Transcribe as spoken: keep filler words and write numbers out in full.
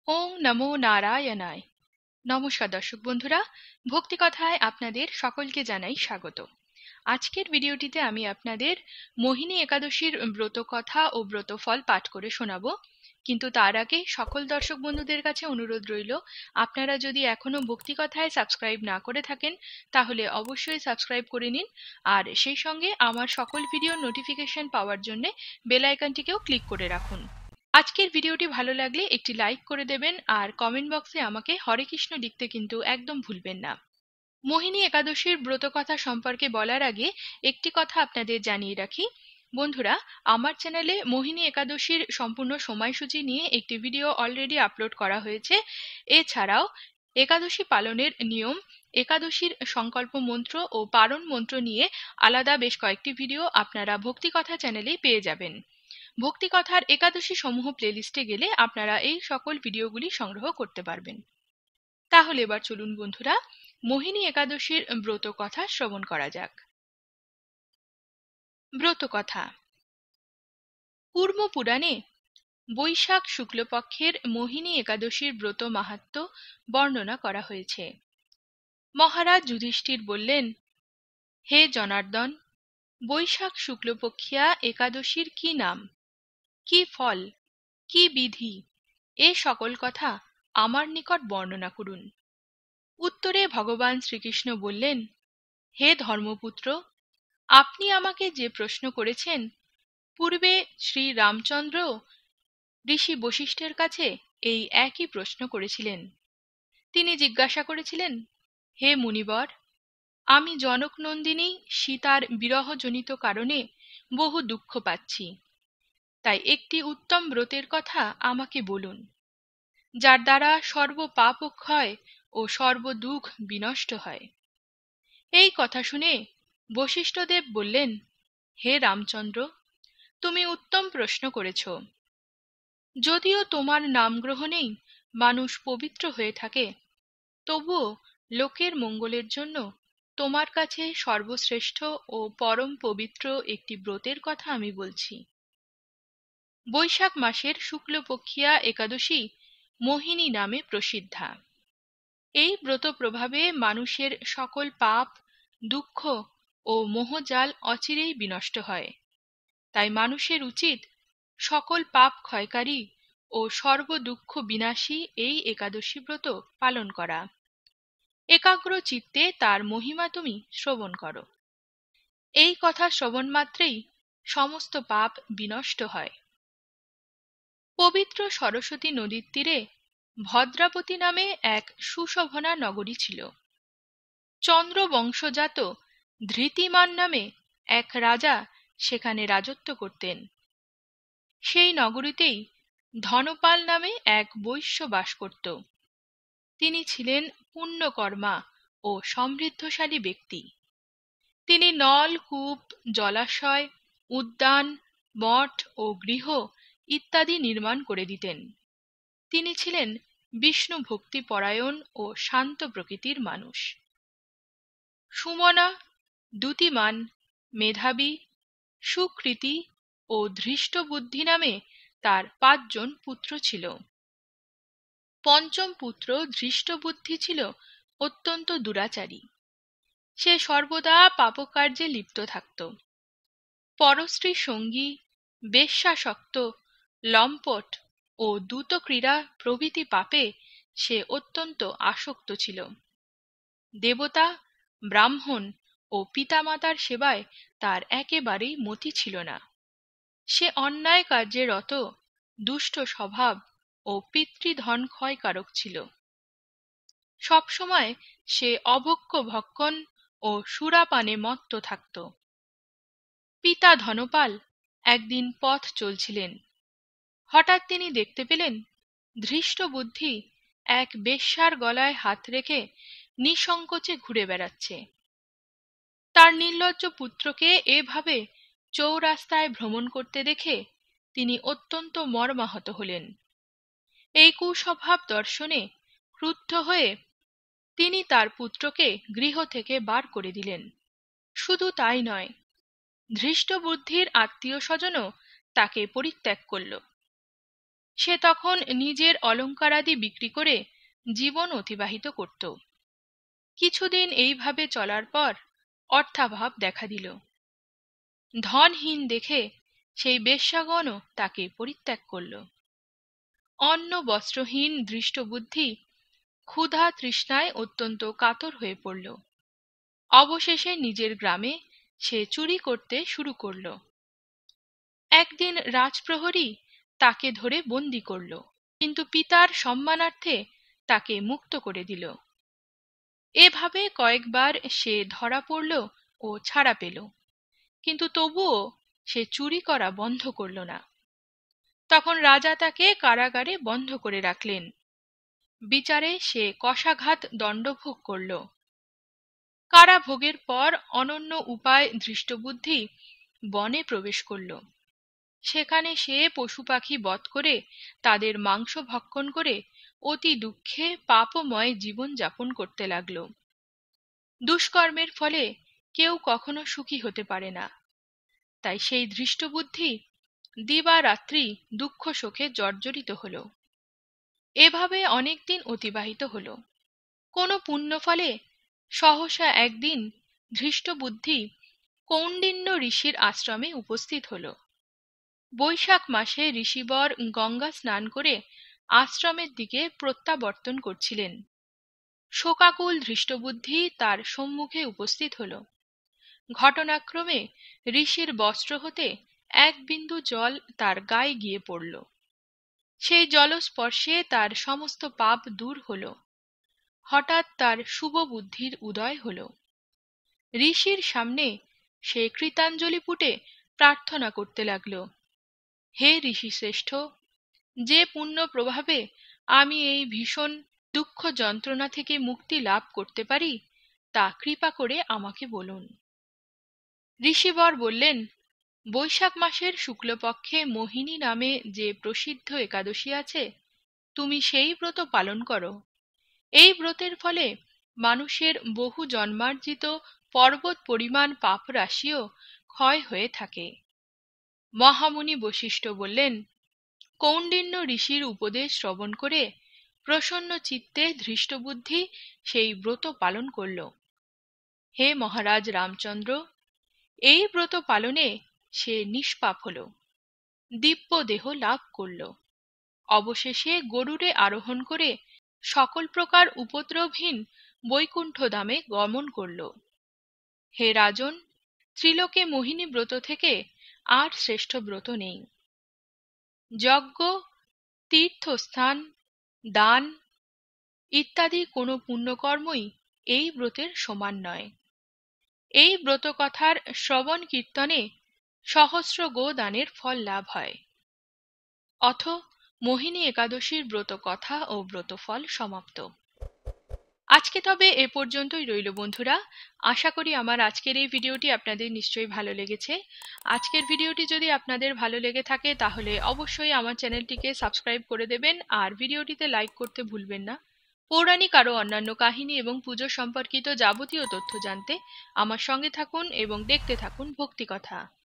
ওং নমো নারায়ণায়। নমস্কার দর্শক বন্ধুরা, ভক্তি কথায় আপনাদের সকলকে জানাই স্বাগত। আজকের ভিডিওটিতে আমি আপনাদের মোহিনী একাদশীর ব্রত কথা ও ব্রত ফল পাঠ করে শোনাবো। কিন্তু তার আগে সকল দর্শক বন্ধুদের কাছে অনুরোধ রইল, আপনারা যদি এখনো ভক্তি কথায় সাবস্ক্রাইব না করে থাকেন তাহলে অবশ্যই সাবস্ক্রাইব করে নিন, আর সেই সঙ্গে আমার সকল ভিডিওর নোটিফিকেশন পাওয়ার জন্য বেল আইকনটিকেও ক্লিক করে রাখুন। আজকের ভিডিওটি ভালো লাগলে একটি লাইক করে দেবেন, আর কমেন্ট বক্সে আমাকে হরে কৃষ্ণ লিখতে কিন্তু একদম ভুলবেন না। মোহিনী একাদশীর ব্রত কথা সম্পর্কে বলার আগে একটি কথা আপনাদের জানিয়ে রাখি বন্ধুরা, আমার চ্যানেলে মোহিনী একাদশীর সম্পূর্ণ সময়সূচি নিয়ে একটি ভিডিও অলরেডি আপলোড করা হয়েছে। এছাড়াও একাদশী পালনের নিয়ম, একাদশীর সংকল্প মন্ত্র ও পারণ মন্ত্র নিয়ে আলাদা বেশ কয়েকটি ভিডিও আপনারা ভক্তি কথা চ্যানেলেই পেয়ে যাবেন। ভক্তি কথার একাদশী সমূহ প্লেলিস্টে গেলে আপনারা এই সকল ভিডিওগুলি সংগ্রহ করতে পারবেন। তাহলে এবার চলুন বন্ধুরা, মোহিনী একাদশীর ব্রত কথা শ্রবণ করা যাক। ব্রত কথা। কুর্ম পুরাণে বৈশাখ শুক্লপক্ষের মোহিনী একাদশীর ব্রত মাহাত্ম্য বর্ণনা করা হয়েছে। মহারাজ যুধিষ্ঠির বললেন, হে জনার্দন, বৈশাখ শুক্লপক্ষিয়া একাদশীর কি নাম, কি ফল, কি বিধি, এ সকল কথা আমার নিকট বর্ণনা করুন। উত্তরে ভগবান শ্রীকৃষ্ণ বললেন, হে ধর্মপুত্র, আপনি আমাকে যে প্রশ্ন করেছেন, পূর্বে শ্রী রামচন্দ্র ঋষি বশিষ্ঠের কাছে এই একই প্রশ্ন করেছিলেন। তিনি জিজ্ঞাসা করেছিলেন, হে মুনিবর, আমি জনক নন্দিনী সীতার বিরহজনিত কারণে বহু দুঃখ পাচ্ছি, তাই একটি উত্তম ব্রতের কথা আমাকে বলুন, যার দ্বারা সর্ব পাপ ক্ষয় ও সর্বদুঃখ বিনষ্ট হয়। এই কথা শুনে বশিষ্ঠদেব বললেন, হে রামচন্দ্র, তুমি উত্তম প্রশ্ন করেছ। যদিও তোমার নাম গ্রহণেই মানুষ পবিত্র হয়ে থাকে, তবুও লোকের মঙ্গলের জন্য তোমার কাছে সর্বশ্রেষ্ঠ ও পরম পবিত্র একটি ব্রতের কথা আমি বলছি। বৈশাখ মাসের শুক্লপক্ষিয়া একাদশী মোহিনী নামে প্রসিদ্ধা। এই ব্রত প্রভাবে মানুষের সকল পাপ, দুঃখ ও মোহজাল অচিরেই বিনষ্ট হয়। তাই মানুষের উচিত সকল পাপ ক্ষয়কারী ও সর্বদুঃখ বিনাশী এই একাদশী ব্রত পালন করা। একাগ্র চিত্তে তার মহিমা তুমি শ্রবণ করো। এই কথা শ্রবণ মাত্রেই সমস্ত পাপ বিনষ্ট হয়। পবিত্র সরস্বতী নদীর তীরে ভদ্রাবতী নামে এক সুশোভনা নগরী ছিল। চন্দ্রবংশজাত ধৃতিমান নামে এক রাজা সেখানে রাজত্ব করতেন। সেই নগরীতেই ধনপাল নামে এক বৈশ্য বাস করত। তিনি ছিলেন পুণ্যকর্মা ও সমৃদ্ধশালী ব্যক্তি। তিনি নল, কূপ, জলাশয়, উদ্যান, মঠ ও গৃহ ইত্যাদি নির্মাণ করে দিতেন। তিনি ছিলেন বিষ্ণু ভক্তিপরায়ণ ও শান্ত প্রকৃতির মানুষ। সুমনা, দ্যুতিমান, মেধাবী, সুকৃতি ও ধৃষ্টবুদ্ধি নামে তার পাঁচজন পুত্র ছিল। পঞ্চম পুত্র ধৃষ্টবুদ্ধি ছিল অত্যন্ত দুরাচারী। সে সর্বদা পাপকার্যে লিপ্ত থাকত। পরস্ত্রী সঙ্গী, বেশ্যাসক্ত, লম্পট ও দ্যুতক্রীড়া প্রভৃতি পাপে সে অত্যন্ত আসক্ত ছিল। দেবতা, ব্রাহ্মণ ও পিতামাতার সেবায় তার একেবারেই মতি ছিল না। সে অন্যায় কার্যে রত, দুষ্ট স্বভাব ও পিতৃধন ক্ষয়কারক ছিল। সবসময় সে অভক্ষ্য ভক্ষণ ও সুরাপানে মত্ত থাকত। পিতা ধনপাল একদিন পথ চলছিলেন। হঠাৎ তিনি দেখতে পেলেন ধৃষ্টবুদ্ধি এক বেশ্যার গলায় হাত রেখে নিঃসংকোচে ঘুরে বেড়াচ্ছে। তার নির্লজ্জ পুত্রকে এভাবে চৌরাস্তায় ভ্রমণ করতে দেখে তিনি অত্যন্ত মর্মাহত হলেন। এই কুস্বভাব দর্শনে ক্রুদ্ধ হয়ে তিনি তার পুত্রকে গৃহ থেকে বার করে দিলেন। শুধু তাই নয়, ধৃষ্টবুদ্ধির আত্মীয় স্বজনও তাকে পরিত্যাগ করল। সে তখন নিজের অলঙ্কারাদি বিক্রি করে জীবন অতিবাহিত করত। কিছুদিন এইভাবে চলার পর অর্থাভাব দেখা দিল। ধনহীন দেখে সেই বেশ্যাগণও তাকে পরিত্যাগ করল। অন্ন বস্ত্রহীন দৃষ্টবুদ্ধি ক্ষুধা তৃষ্ণায় অত্যন্ত কাতর হয়ে পড়ল। অবশেষে নিজের গ্রামে সে চুরি করতে শুরু করল। একদিন রাজপ্রহরী তাকে ধরে বন্দী করল, কিন্তু পিতার সম্মানার্থে তাকে মুক্ত করে দিল। এভাবে কয়েকবার সে ধরা পড়ল ও ছাড়া পেল, কিন্তু তবুও সে চুরি করা বন্ধ করল না। তখন রাজা তাকে কারাগারে বন্ধ করে রাখলেন। বিচারে সে কশাঘাত দণ্ডভোগ করল। কারাভোগের পর অনন্য উপায় দৃষ্টবুদ্ধি বনে প্রবেশ করল। সেখানে সে পশু পাখি বধ করে তাদের মাংস ভক্ষণ করে অতি দুঃখে পাপময় জীবন যাপন করতে লাগল। দুষ্কর্মের ফলে কেউ কখনো সুখী হতে পারে না, তাই সেই দৃষ্টবুদ্ধি দিবারাত্রি দুঃখ শোকে জর্জরিত হল। এভাবে অনেকদিন অতিবাহিত হল। কোনো পুণ্যফলে সহসা একদিন ধৃষ্টবুদ্ধি কৌণ্ডিন্য ঋষির আশ্রমে উপস্থিত হল। বৈশাখ মাসে ঋষিবর গঙ্গা স্নান করে আশ্রমের দিকে প্রত্যাবর্তন করছিলেন। শোকাকুল ধৃষ্টবুদ্ধি তার সম্মুখে উপস্থিত হল। ঘটনাক্রমে ঋষির বস্ত্র হতে এক বিন্দু জল তার গায়ে গিয়ে পড়ল। সেই জলস্পর্শে তার সমস্ত পাপ দূর হল। হঠাৎ তার শুভ বুদ্ধির উদয় হল। ঋষির সামনে সে কৃতাঞ্জলি পুটে প্রার্থনা করতে লাগল, হে ঋষি শ্রেষ্ঠ, যে পুণ্য প্রভাবে আমি এই ভীষণ দুঃখ যন্ত্রণা থেকে মুক্তি লাভ করতে পারি তা কৃপা করে আমাকে বলুন। ঋষিবর বললেন, বৈশাখ মাসের শুক্লপক্ষে মোহিনী নামে যে প্রসিদ্ধ একাদশী আছে, তুমি সেই ব্রত পালন করো। এই ব্রতের ফলে মানুষের বহু জন্মার্জিত পর্বত পরিমাণ পাপ রাশিও ক্ষয় হয়ে থাকে। মহামুনি বশিষ্ঠ বললেন, কৌণ্ডিন্য ঋষির উপদেশ শ্রবণ করে প্রসন্ন চিত্তে ধৃষ্টবুদ্ধি সেই ব্রত পালন করল। হে মহারাজ রামচন্দ্র, এই ব্রত পালনে সে নিষ্পাপ হল, দিব্য দেহ লাভ করল। অবশেষে গরুড়ে আরোহণ করে সকল প্রকার উপদ্রবহীন বৈকুণ্ঠ ধামে গমন করল। হে রাজন, ত্রিলোকে মোহিনী ব্রত থেকে আর শ্রেষ্ঠ ব্রত নেই। যজ্ঞ, তীর্থস্থান, দান ইত্যাদি কোনো পুণ্যকর্মই এই ব্রতের সমান নয়। এই ব্রত কথার শ্রবণ কীর্তনে সহস্র গো দানের ফল লাভ হয়। অথ মোহিনী একাদশীর ব্রত কথা ও ব্রতফল সমাপ্ত। আজকে তবে এ পর্যন্তই রইল বন্ধুরা। আশা করি আমার আজকের এই ভিডিওটি আপনাদের নিশ্চয়ই ভালো লেগেছে। আজকের ভিডিওটি যদি আপনাদের ভালো লেগে থাকে তাহলে অবশ্যই আমার চ্যানেলটিকে সাবস্ক্রাইব করে দেবেন আর ভিডিওটিতে লাইক করতে ভুলবেন না। পৌরাণিক আরও অন্যান্য কাহিনী এবং পুজো সম্পর্কিত যাবতীয় তথ্য জানতে আমার সঙ্গে থাকুন এবং দেখতে থাকুন ভক্তিকথা।